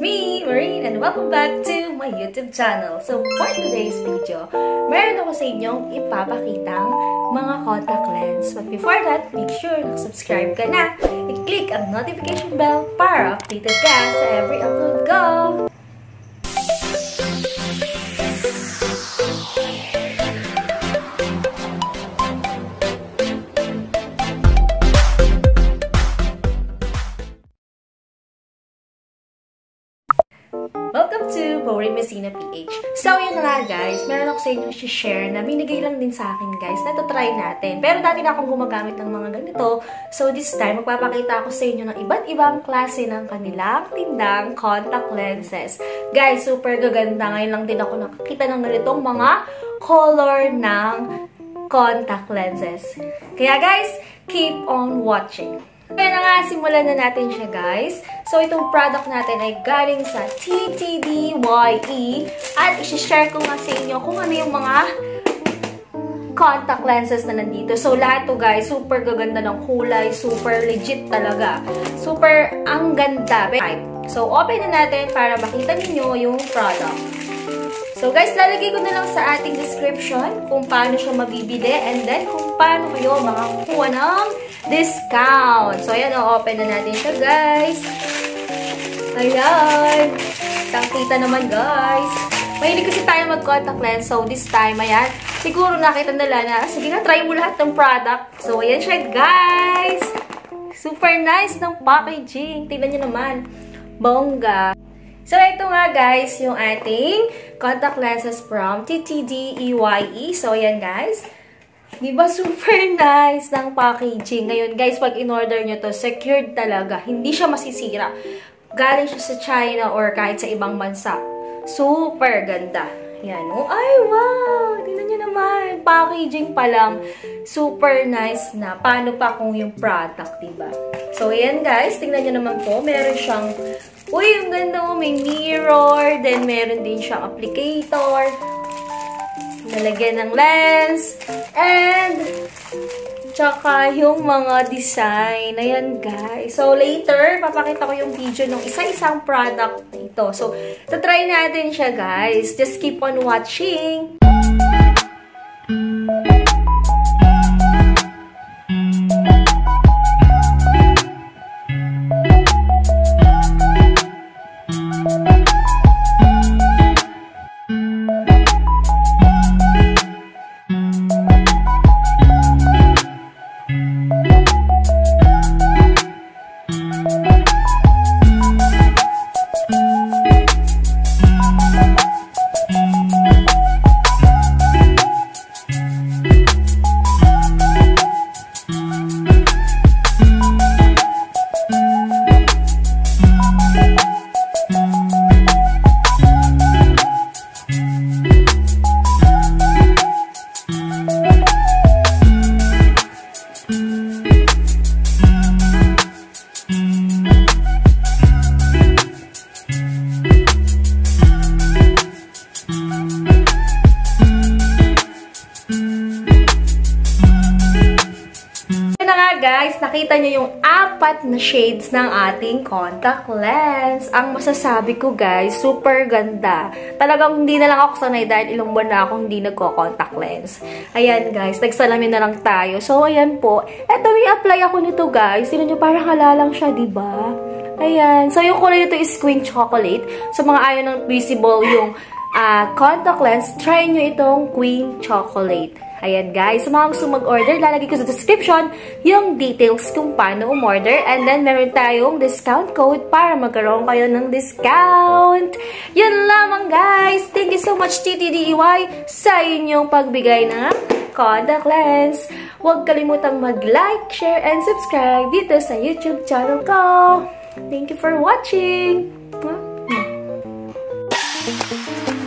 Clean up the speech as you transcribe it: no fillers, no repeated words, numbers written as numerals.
me, Maureen, and welcome back to my YouTube channel. So, for today's video, meron ako sa inyong ipapakitang mga contact lens. But before that, make sure na subscribe ka na. I-click ang notification bell para updated ka sa every upload ko. Welcome to Maureen Mesina PH. So, yun na nga guys, meron ako sa inyo share na binigay lang din sa akin guys na try natin. Pero dati na akong gumagamit ng mga ganito. So, this time, magpapakita ako sa inyo ng iba't ibang klase ng kanilang tindang contact lenses. Guys, super gaganda. Ngayon lang din ako nakakita ng ganitong mga color ng contact lenses. Kaya guys, keep on watching. Kaya na nga, simulan na natin siya guys. So, itong product natin ay galing sa TTDEYE at isi-share ko nga sa inyo kung ano yung mga contact lenses na nandito. So, lahat to guys, super gaganda ng kulay, super legit talaga. Super ang ganda. So, open na natin para makita ninyo yung product. So guys, lalagay ko na lang sa ating description kung paano siya mabibili and then kung paano kayo makakuha ng discount. So ayan, open na natin siya guys. Ayan. Kitang-kita naman guys. Mahilig kasi tayo mag-contact lens. So this time, ayan. Siguro nakita nila na, sige na, try mo lahat ng product. So ayan siya guys. Super nice ng packaging. Tingnan nyo naman. Bongga. So, ito nga guys, yung ating contact lenses from TTDEYE. So, ayan guys. Diba super nice ng packaging? Ngayon guys, pag in-order nyo to, secured talaga. Hindi siya masisira. Galing siya sa China or kahit sa ibang bansa. Super ganda. Yan. Oh, ay, wow! Tingnan nyo naman. Packaging pa lang. Super nice na. Paano pa kung yung product, diba? So, ayan guys. Tingnan nyo naman po. Meron siyang uy, ang ganda mo. May mirror. Then, meron din siyang applicator. Nalagyan ng lens. And, tsaka yung mga design. Ayan, guys. So, later, papakita ko yung video ng isa-isang product na ito. So, tatry natin siya, guys. Just keep on watching. Guys, nakita nyo yung 4 na shades ng ating contact lens. Ang masasabi ko guys, super ganda. Talagang hindi na lang ako sanay dahil ilang buwan na ako hindi nagko-contact lens. Ayan guys, nagsalamin na lang tayo. So ayan po, eto may apply ako nito guys. Sino nyo, parang halalang siya, diba? Ayan. So yung kulay nito is queen chocolate. So mga ayaw ng visible yung contact lens, try nyo itong queen chocolate. Ayan guys, sa mga gusto mag-order, lalagay ko sa description yung details kung paano umorder. And then, meron tayong discount code para magkaroon kayo ng discount. Yun lamang guys. Thank you so much TTDEYE sa inyong pagbigay ng contact lens. Huwag kalimutang mag-like, share, and subscribe dito sa YouTube channel ko. Thank you for watching.